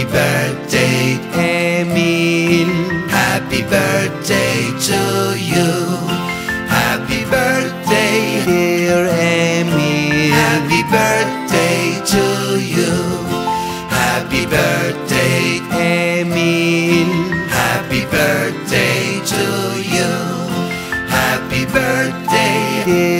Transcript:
birthday, Emile. Happy birthday to you. Happy birthday, dear Emile. Happy birthday to you. Happy birthday, Emile. Happy birthday to you. Happy birthday, dear